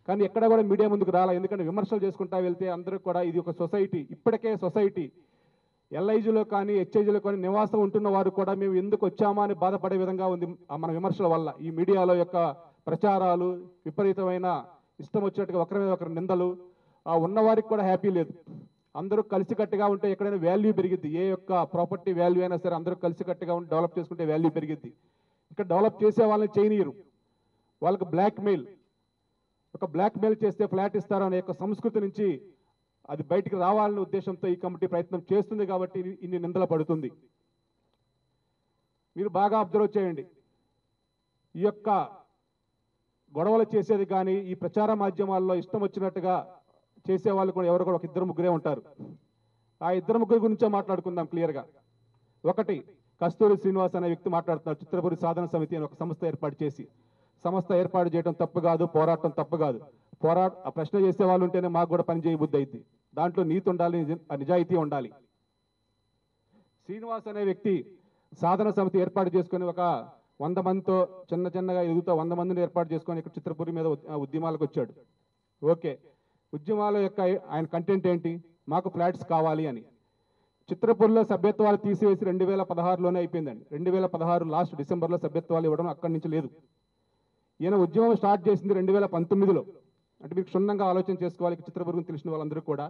కానీ ఎక్కడ కూడా మీడియా ముందుకు రాలా. ఎందుకంటే విమర్శలు చేసుకుంటా వెళ్తే అందరూ కూడా ఇది ఒక సొసైటీ, ఇప్పటికే సొసైటీ ఎల్ఐజీలో కానీ హెచ్ఐజీలో కానీ నివాసం ఉంటున్న వారు కూడా మేము ఎందుకు వచ్చామా అని బాధపడే విధంగా ఉంది మన విమర్శల వల్ల. ఈ మీడియాలో యొక్క ప్రచారాలు, విపరీతమైన ఇష్టం వచ్చినట్టుగా ఒకరి మీద ఒకరి నిందలు, ఆ ఉన్నవారికి కూడా హ్యాపీ లేదు. అందరూ కలిసికట్టుగా ఉంటే ఎక్కడైనా వాల్యూ పెరిగిద్ది. ఏ యొక్క ప్రాపర్టీ వాల్యూ అయినా సరే అందరూ కలిసికట్టుగా ఉండి డెవలప్ చేసుకుంటే వాల్యూ పెరిగిద్ది. ఇక్కడ డెవలప్ చేసే వాళ్ళని చేయనీయరు, వాళ్ళకి బ్లాక్మెయిల్, ఒక బ్లాక్మెయిల్ చేస్తే ఫ్లాట్ ఇస్తారు అనే యొక్క సంస్కృతి నుంచి అది బయటికి రావాలనే ఉద్దేశంతో ఈ కమిటీ ప్రయత్నం చేస్తుంది. కాబట్టి ఇన్ని నిందలు పడుతుంది. మీరు బాగా అబ్జర్వ్ చేయండి. ఈ యొక్క గొడవలు చేసేది కానీ ఈ ప్రచార మాధ్యమాల్లో ఇష్టం వచ్చినట్టుగా చేసేవాళ్ళు కూడా ఎవరు కూడా ఒక ఇద్దరు ముగ్గురే ఉంటారు. ఆ ఇద్దరు ముగ్గురు గురించే మాట్లాడుకుందాం క్లియర్గా. ఒకటి, కస్తూరి శ్రీనివాస్ అనే వ్యక్తి మాట్లాడుతున్నారు. చిత్రపురి సాధన సమితి అని ఒక సంస్థ ఏర్పాటు చేసి, సంస్థ ఏర్పాటు చేయడం తప్పు కాదు, పోరాటం తప్పు కాదు. ఆ ప్రశ్న చేసే వాళ్ళు ఉంటేనే మాకు కూడా పని చేయబుద్ధి అయింది. దాంట్లో నీతి ఉండాలి, నిజాయితీ ఉండాలి. శ్రీనివాస్ అనే వ్యక్తి సాధన సమితి ఏర్పాటు చేసుకొని ఒక 100 మందితో చిన్నగా ఎదుగుతూ 100 మందిని ఏర్పాటు చేసుకొని ఇక్కడ చిత్రపురి మీద ఉద్యమాలకు వచ్చాడు. ఓకే, ఉద్యమాల యొక్క ఆయన కంటెంట్ ఏంటి? మాకు ఫ్లాట్స్ కావాలి అని. చిత్రపురిలో సభ్యత్వాలు తీసివేసి 2016లోనే అయిపోయిందండి. 2016 లాస్ట్ డిసెంబర్లో సభ్యత్వాలు ఇవ్వడం అక్కడి నుంచి లేదు. ఈయన ఉద్యమం స్టార్ట్ చేసింది 2019లో. అంటే మీకు క్షుణ్ణంగా ఆలోచన చేసుకోవాలి. చిత్రపురి తెలిసిన వాళ్ళందరూ కూడా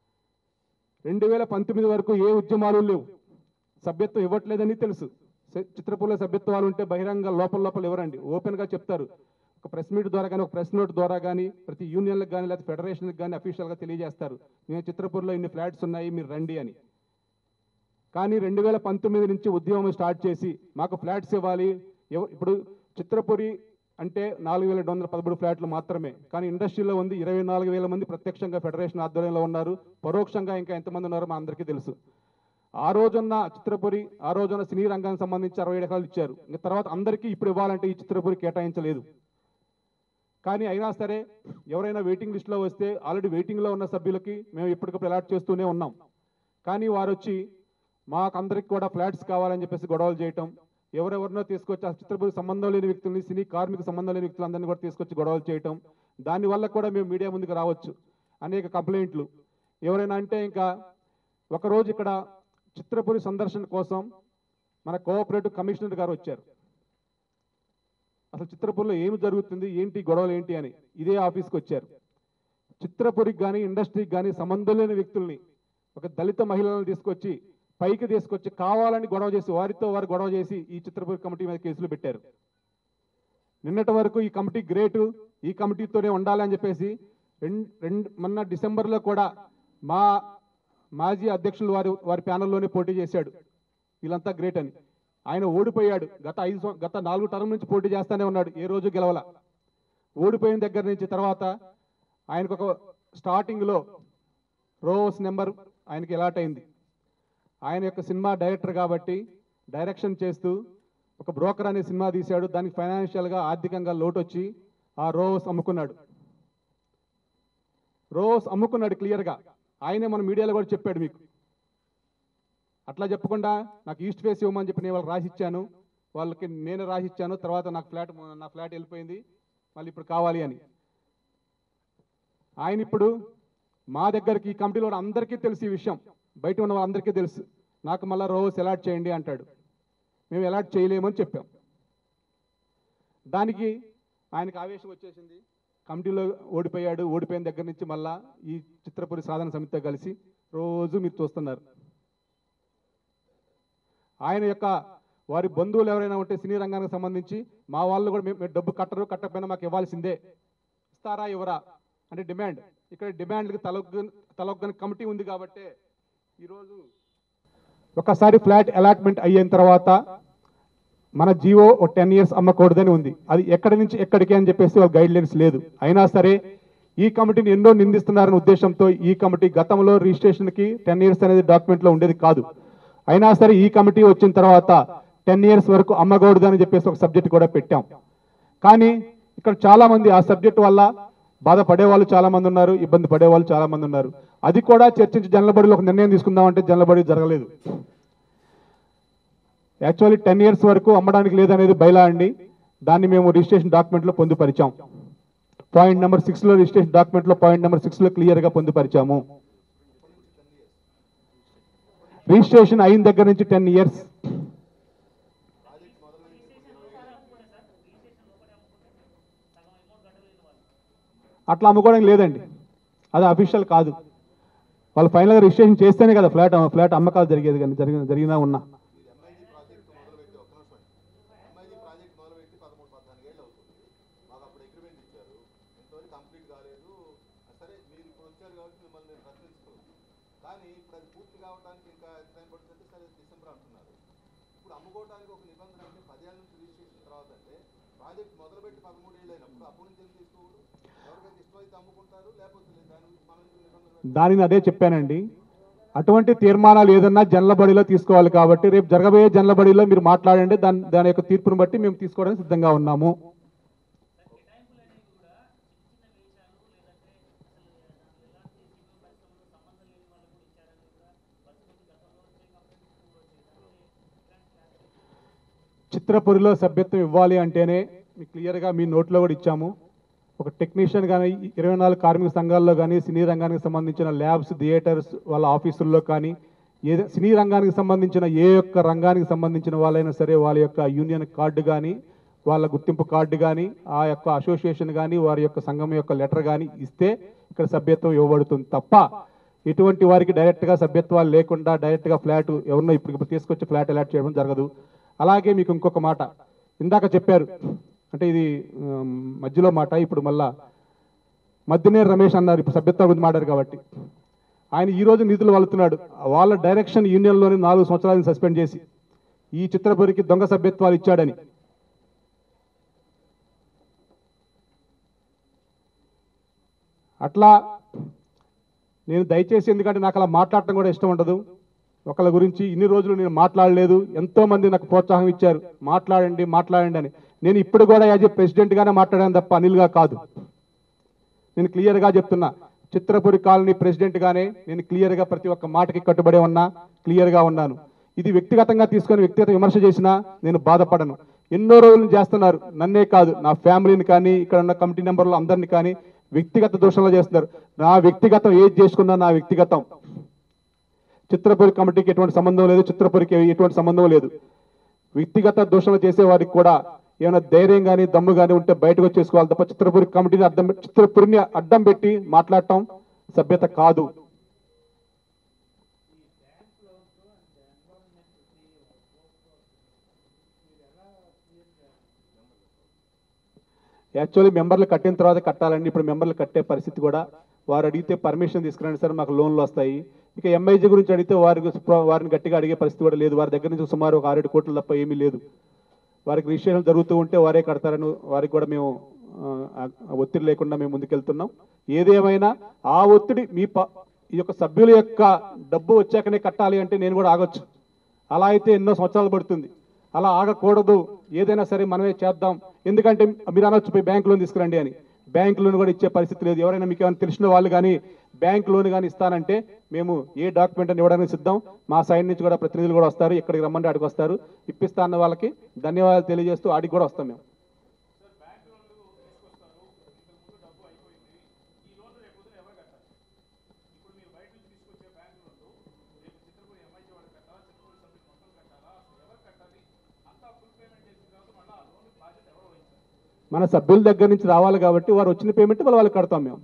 2019 వరకు ఏ ఉద్యమాలు లేవు, సభ్యత్వం ఇవ్వట్లేదని తెలుసు. చిత్రపురిలో సభ్యత్వాలు ఉంటే బహిరంగ లోపల ఇవ్వరండి, ఓపెన్గా చెప్తారు. ఒక ప్రెస్ మీట్ ద్వారా కానీ, ఒక ప్రెస్ నోట్ ద్వారా కానీ, ప్రతి యూనియన్లకు కానీ లేదా ఫెడరేషన్కి కానీ అఫీషియల్గా తెలియజేస్తారు, మేము చిత్రపురిలో ఇన్ని ఫ్లాట్స్ ఉన్నాయి, మీరు రండి అని. కానీ 2019 నుంచి ఉద్యమం స్టార్ట్ చేసి మాకు ఫ్లాట్స్ ఇవ్వాలి. ఇప్పుడు చిత్రపురి అంటే 4,213 ఫ్లాట్లు మాత్రమే. కానీ ఇండస్ట్రీలో ఉంది 24,000 మంది ప్రత్యక్షంగా ఫెడరేషన్ ఆధ్వర్యంలో ఉన్నారు. పరోక్షంగా ఇంకా ఎంతమంది ఉన్నారో మా అందరికీ తెలుసు. ఆ రోజున్న చిత్రపురి, ఆ రోజున సినీ రంగానికి సంబంధించి 67 ఎకరాలు ఇచ్చారు. ఇంకా తర్వాత అందరికీ ఇప్పుడు ఇవ్వాలంటే ఈ చిత్రపురి కేటాయించలేదు. కానీ అయినా సరే ఎవరైనా వెయిటింగ్ లిస్టులో వస్తే ఆల్రెడీ వెయిటింగ్లో ఉన్న సభ్యులకి మేము ఇప్పటికప్పుడు అలాట్ చేస్తూనే ఉన్నాం. కానీ వారు వచ్చి మాకందరికి కూడా ఫ్లాట్స్ కావాలని చెప్పేసి గొడవలు చేయటం, ఎవరెవరినో తీసుకొచ్చి ఆ చిత్రపురి సంబంధం లేని వ్యక్తుల్ని, సినీ కార్మిక సంబంధం లేని వ్యక్తులందరినీ కూడా తీసుకొచ్చి గొడవలు చేయటం, దానివల్ల కూడా మేము మీడియా ముందుకు రావచ్చు. అనేక కంప్లైంట్లు. ఎవరైనా అంటే ఇంకా ఒకరోజు ఇక్కడ చిత్రపురి సందర్శన కోసం మన కోఆపరేటివ్ కమిషనర్ గారు వచ్చారు. అసలు చిత్రపురిలో ఏమి జరుగుతుంది, ఏంటి గొడవలు ఏంటి అని ఇదే ఆఫీస్కి వచ్చారు. చిత్రపురికి కానీ ఇండస్ట్రీకి కానీ సంబంధం లేని వ్యక్తుల్ని, ఒక దళిత మహిళలను తీసుకొచ్చి పైకి తీసుకొచ్చి కావాలని గొడవ చేసి వారితో వారు గొడవ చేసి ఈ చిత్రపురి కమిటీ మీద కేసులు పెట్టారు. నిన్నటి వరకు ఈ కమిటీ గ్రేటు, ఈ కమిటీతోనే ఉండాలి అని చెప్పేసి మొన్న డిసెంబర్లో కూడా మా మాజీ అధ్యక్షులు వారి ప్యానల్లోనే పోటీ చేశాడు, వీళ్ళంతా గ్రేట్ అని. ఆయన ఓడిపోయాడు. గత 4 టర్మ్ నుంచి పోటీ చేస్తూనే ఉన్నాడు, ఏ రోజు గెలవల. ఓడిపోయిన దగ్గర నుంచి తర్వాత ఆయనకు ఒక స్టార్టింగ్లో రోస్ నెంబర్ ఆయనకి అలాట్ అయింది. ఆయన యొక్క సినిమా డైరెక్టర్ కాబట్టి డైరెక్షన్ చేస్తూ ఒక బ్రోకర్ అనే సినిమా తీశాడు. దానికి ఫైనాన్షియల్గా ఆర్థికంగా లోటు వచ్చి ఆ రోస్ అమ్ముకున్నాడు క్లియర్గా. ఆయనే మన మీడియాలో కూడా చెప్పాడు మీకు. అట్లా చెప్పకుండా నాకు ఈస్ట్ ఫేస్ ఇవ్వమని చెప్పి నేను వాళ్ళకి రాసిచ్చాను, వాళ్ళకి నేను రాసిచ్చాను, తర్వాత నా ఫ్లాట్ వెళ్ళిపోయింది, మళ్ళీ ఇప్పుడు కావాలి అని. ఆయన ఇప్పుడు మా దగ్గరికి ఈ కమిటీలో అందరికీ తెలుసు ఈ విషయం, బయట ఉన్న వాళ్ళందరికీ తెలుసు. నాకు మళ్ళీ రోస్ అలాట్ చేయండి అంటాడు. మేము అలాట్ చేయలేమని చెప్పాం. దానికి ఆయనకు ఆవేశం వచ్చేసింది. కమిటీలో ఓడిపోయాడు. ఓడిపోయిన దగ్గర నుంచి మళ్ళా ఈ చిత్రపురి సాధన సమితితో కలిసి రోజు మీరు చూస్తున్నారు. ఆయన యొక్క వారి బంధువులు ఎవరైనా ఉంటే సినీ రంగానికి సంబంధించి మా వాళ్ళు కూడా మేము డబ్బు కట్టకపోయినా మాకు ఇవ్వాల్సిందే, ఇస్తారా ఇవ్వరా అంటే డిమాండ్. ఇక్కడ డిమాండ్కి తలొగ్గని కమిటీ ఉంది కాబట్టి ఈరోజు ఒకసారి ఫ్లాట్ అలాట్మెంట్ అయిన తర్వాత మన జీవో 10 years అమ్మకూడదని ఉంది. అది ఎక్కడి నుంచి ఎక్కడికి అని చెప్పేసి వాళ్ళ గైడ్ లైన్స్ లేదు. అయినా సరే ఈ కమిటీని ఎన్నో నిందిస్తున్నారనే ఉద్దేశంతో ఈ కమిటీ గతంలో రిజిస్ట్రేషన్కి 10 years అనేది డాక్యుమెంట్లో ఉండేది కాదు. అయినా సరే ఈ కమిటీ వచ్చిన తర్వాత 10 years వరకు అమ్మకూడదని చెప్పేసి ఒక సబ్జెక్ట్ కూడా పెట్టాం. కానీ ఇక్కడ చాలామంది ఆ సబ్జెక్ట్ వల్ల బాధపడేవాళ్ళు చాలామంది ఉన్నారు, ఇబ్బంది పడేవాళ్ళు చాలామంది ఉన్నారు. అది కూడా చర్చించి జనరల్ ఒక నిర్ణయం తీసుకుందామంటే జనరల్ జరగలేదు. యాక్చువల్లీ 10 years వరకు అమ్మడానికి లేదనేది బైలా అండి. దాన్ని మేము రిజిస్ట్రేషన్ డాక్యుమెంట్లో పొందుపరిచాం. పాయింట్ నెంబర్ 6లో రిజిస్ట్రేషన్ డాక్యుమెంట్లో పాయింట్ నెంబర్ 6లో క్లియర్గా పొందుపరిచాము. రిజిస్ట్రేషన్ అయిన దగ్గర నుంచి 10 years. అట్లా అమ్ముకోవడం లేదండి, అది అఫీషియల్ కాదు. వాళ్ళు ఫైనల్గా రిజిస్ట్రేషన్ చేస్తేనే కదా ఫ్లాట్ అమ్మకాలు జరిగేది, కానీ జరిగినా ఉన్నా. దానిని అదే చెప్పానండి, అటువంటి తీర్మానాలు ఏదన్నా జనరల్ తీసుకోవాలి కాబట్టి రేపు జరగబోయే జనరల్ మీరు మాట్లాడండి, దాని యొక్క తీర్పును బట్టి మేము తీసుకోవడానికి సిద్ధంగా ఉన్నాము. చిత్రపురిలో సభ్యత్వం ఇవ్వాలి అంటేనే మీకు క్లియర్గా మీ నోట్లో కూడా ఇచ్చాము. ఒక టెక్నీషియన్ కానీ 24 కార్మిక సంఘాల్లో కానీ సినీ రంగానికి సంబంధించిన ల్యాబ్స్, థియేటర్స్ వాళ్ళ ఆఫీసుల్లో కానీ సినీ రంగానికి సంబంధించిన ఏ ఒక్క రంగానికి సంబంధించిన వాళ్ళైనా సరే వాళ్ళ యొక్క యూనియన్ కార్డు కానీ వాళ్ళ గుర్తింపు కార్డు కానీ ఆ యొక్క అసోసియేషన్ కానీ వారి యొక్క సంఘం యొక్క లెటర్ కానీ ఇస్తే ఇక్కడ సభ్యత్వం ఇవ్వబడుతుంది తప్ప ఇటువంటి వారికి డైరెక్ట్గా సభ్యత్వాలు లేకుండా డైరెక్ట్గా ఫ్లాట్ ఎవరినో ఇప్పుడు తీసుకొచ్చి ఫ్లాట్ అలాట్ చేయడం జరగదు. అలాగే మీకు ఇంకొక మాట ఇందాక చెప్పారు, అంటే ఇది మధ్యలో మాట, ఇప్పుడు మళ్ళా మద్దినేని రమేష్ అన్నారు, ఇప్పుడు సభ్యత్వం గురించి మాట్లాడారు కాబట్టి ఆయన ఈరోజు నిధులు వలుతున్నాడు. వాళ్ళ డైరెక్షన్ యూనియన్లోని 4 సంవత్సరాలను సస్పెండ్ చేసి ఈ చిత్రపురికి దొంగ సభ్యత్వాలు ఇచ్చాడని. అట్లా నేను దయచేసి, ఎందుకంటే నాకు అలా మాట్లాడటం కూడా ఇష్టం ఉండదు, ఒకళ్ళ గురించి ఇన్ని రోజులు నేను మాట్లాడలేదు, ఎంతోమంది నాకు ప్రోత్సాహం ఇచ్చారు మాట్లాడండి అని. నేను ఇప్పుడు కూడా యాజ్ ఏ ప్రెసిడెంట్గానే మాట్లాడాను తప్ప అనిల్గా కాదు. నేను క్లియర్గా చెప్తున్నా, చిత్రపురి కాలనీ ప్రెసిడెంట్గానే నేను క్లియర్గా ప్రతి ఒక్క మాటకి కట్టుబడి ఉన్నా, క్లియర్గా ఉన్నాను. ఇది వ్యక్తిగతంగా తీసుకొని వ్యక్తిగత విమర్శ చేసినా నేను బాధపడను. ఎన్నో రోజులు చేస్తున్నారు, నన్నే కాదు నా ఫ్యామిలీని కానీ ఇక్కడ ఉన్న కమిటీ మెంబర్లు అందరినీ కానీ వ్యక్తిగత దోషంలో చేస్తున్నారు. నా వ్యక్తిగతం ఏది చేసుకున్నా నా వ్యక్తిగతం, చిత్రపురి కమిటీకి ఎటువంటి సంబంధం లేదు, చిత్రపురికి ఎటువంటి సంబంధం లేదు. వ్యక్తిగత దోషణలు చేసేవారికి కూడా ఏమైనా ధైర్యం కానీ దమ్ము కానీ ఉంటే బయటకు వచ్చేసుకోవాలి తప్ప చిత్రపురిని అడ్డం పెట్టి మాట్లాడటం సభ్యత కాదు. యాక్చువల్లీ మెంబర్లు కట్టిన తర్వాత కట్టాలండి. ఇప్పుడు మెంబర్లు కట్టే పరిస్థితి కూడా, వారు అడిగితే పర్మిషన్ తీసుకురండి సార్ మాకు లోన్లు వస్తాయి. ఇక ఎంఐజీ గురించి అడిగితే వారిని గట్టిగా అడిగే పరిస్థితి కూడా లేదు. వారి దగ్గర నుంచి సుమారు ఒక 6-7 కోట్లు తప్ప ఏమీ లేదు. వారికి రిజిస్ట్రేషన్ జరుగుతూ ఉంటే వారే కడతారని వారికి కూడా మేము ఒత్తిడి లేకుండా మేము ముందుకెళ్తున్నాం. ఏదేమైనా ఆ ఒత్తిడి ఈ యొక్క సభ్యుల యొక్క డబ్బు వచ్చాకనే కట్టాలి అంటే నేను కూడా ఆగొచ్చు. అలా అయితే ఎన్నో సంవత్సరాలు పడుతుంది. అలా ఆగకూడదు, ఏదైనా సరే మనమే చేద్దాం. ఎందుకంటే మీరు అనొచ్చు పోయి బ్యాంక్ లోన్ తీసుకురండి అని, బ్యాంక్ లోన్ కూడా ఇచ్చే పరిస్థితి లేదు. ఎవరైనా మీకు ఏమైనా తెలిసిన వాళ్ళు కానీ బ్యాంక్ లోన్ కానీ ఇస్తానంటే మేము ఏ డాక్యుమెంట్ అని ఇవ్వడానికి సిద్ధం. మా సైడ్ నుంచి కూడా ప్రతినిధులు కూడా వస్తారు, ఇక్కడికి రమ్మంటే ఆడికి వస్తారు. ఇప్పిస్తా అన్న వాళ్ళకి ధన్యవాదాలు తెలియజేస్తూ ఆడికి కూడా వస్తాం మేము. మన సభ్యుల దగ్గర నుంచి రావాలి కాబట్టి వారు వచ్చిన పేమెంట్ వాళ్ళకి కడతాం మేము.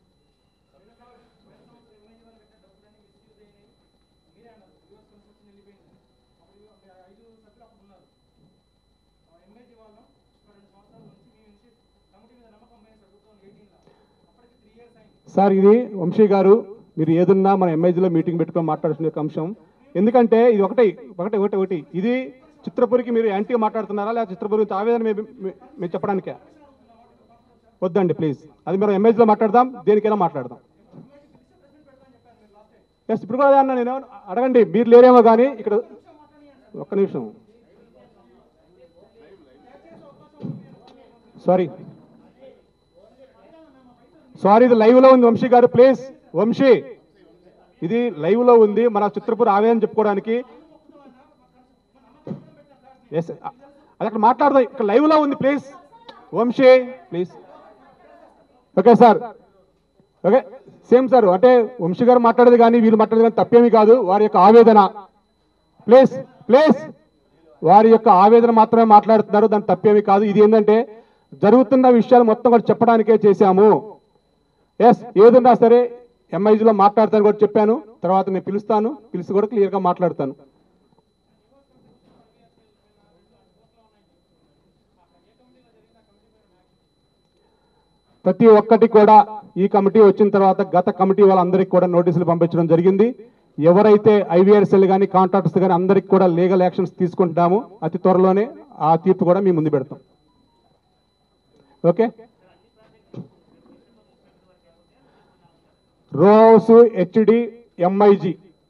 సార్ ఇది వంశీ గారు, మీరు ఏదన్నా మన ఎంఐజీలో మీటింగ్ పెట్టుకొని మాట్లాడుతున్న అంశం. ఎందుకంటే ఇది ఒకటి ఇది చిత్రపురికి మీరు యాంటీగా మాట్లాడుతున్నారా లేదా చిత్రపురి గురించి ఆవేదన మేము చెప్పడానికే? వద్దండి ప్లీజ్, అది మీరు ఎంఐజీలో మాట్లాడదాం, దేనికైనా మాట్లాడదాం. ఎస్, ఇప్పుడు కూడా అన్నా నేను అడగండి, మీరు లేరేమో కానీ ఇక్కడ ఒక్క నిమిషం. సారీ ఇది లైవ్లో ఉంది వంశీ గారు, ప్లీజ్ వంశీ ఇది లైవ్లో ఉంది, మన చిత్రపురి ఆవేదన చెప్పుకోవడానికి. ఎస్, అది అక్కడ మాట్లాడదాం, ఇక్కడ లైవ్లో ఉంది, please Vamsi please. Okay sir, okay same sir. అంటే వంశీ గారు మాట్లాడేది కానీ వీళ్ళు మాట్లాడేది కానీ తప్పేమీ కాదు. వారి యొక్క ఆవేదన ప్లేస్ వారి యొక్క ఆవేదన మాత్రమే మాట్లాడుతున్నారు, దాని తప్పేమీ కాదు. ఇది ఏంటంటే జరుగుతున్న విషయాలు మొత్తం కూడా చెప్పడానికే చేశాము. ఎస్, ఏదున్నా సరే ఎంఐజీలో మాట్లాడతాను కూడా చెప్పాను. తర్వాత నేను పిలిచి కూడా క్లియర్గా మాట్లాడతాను. ప్రతి ఒక్కటి కూడా ఈ కమిటీ వచ్చిన తర్వాత గత కమిటీ వాళ్ళందరికీ కూడా నోటీసులు పంపించడం జరిగింది. ఎవరైతే ఐవీఆర్సీలు కానీ కాంట్రాక్టర్స్ కానీ అందరికీ కూడా లీగల్ యాక్షన్స్ తీసుకుంటాము. అతి త్వరలోనే ఆ తీర్పు కూడా మీ ముందు పెడతాం. ఓకే, రో హౌస్, హెచ్డి, ఎంఐజీ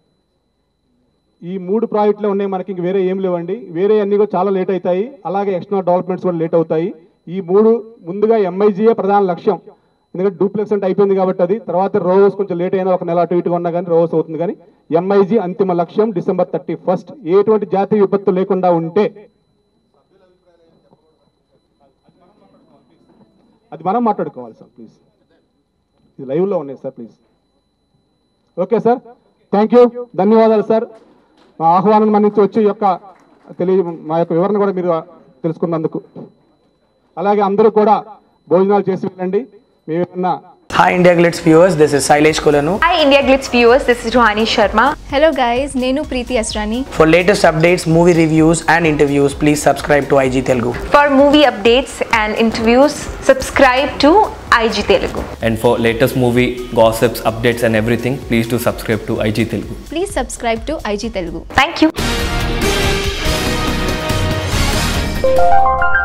ఈ 3 ప్రాజెక్టులు ఉన్నాయి మనకి. ఇంక వేరే ఏం లేవండి. వేరే అన్ని కూడా చాలా లేట్ అవుతాయి. అలాగే ఎక్స్టర్నల్ డెవలప్మెంట్స్ కూడా లేట్ అవుతాయి. ఈ 3 ముందుగా ఎంఐజీయే ప్రధాన లక్ష్యం. ఎందుకంటే డూప్లెక్స్ అంటే అయిపోయింది కాబట్టి అది. తర్వాత రో హౌస్ కొంచెం లేట్ అయినా 1 నెల అటు ఇటుగా ఉన్నా కానీ రో హౌస్ అవుతుంది. కానీ ఎంఐజీ అంతిమ లక్ష్యం December 31. ఎటువంటి జాతీయ విపత్తు లేకుండా ఉంటే అది మనం మాట్లాడుకోవాలి సార్. ప్లీజ్, ఇది లైవ్లో ఉన్నాయి sir. Please. Okay sir, thank you, ధన్యవాదాలు సార్. మా ఆహ్వానం మన్నించి వచ్చి మా యొక్క వివరణ కూడా మీరు తెలుసుకున్నందుకు. అలాగే అందరూ కూడా భోజనాలు చేసి వెళ్ళండి. మేమేమన్నా Hi India Glitz viewers, this is Sailesh Kolanu. Hi India Glitz viewers, this is Rohani Sharma. Hello guys, Nenu Preeti Asrani. For latest updates, movie reviews and interviews, please subscribe to IG Telugu. For movie updates and interviews, subscribe to IG Telugu. And for latest movie gossips, updates and everything, please do subscribe to IG Telugu. Please subscribe to IG Telugu. Thank you.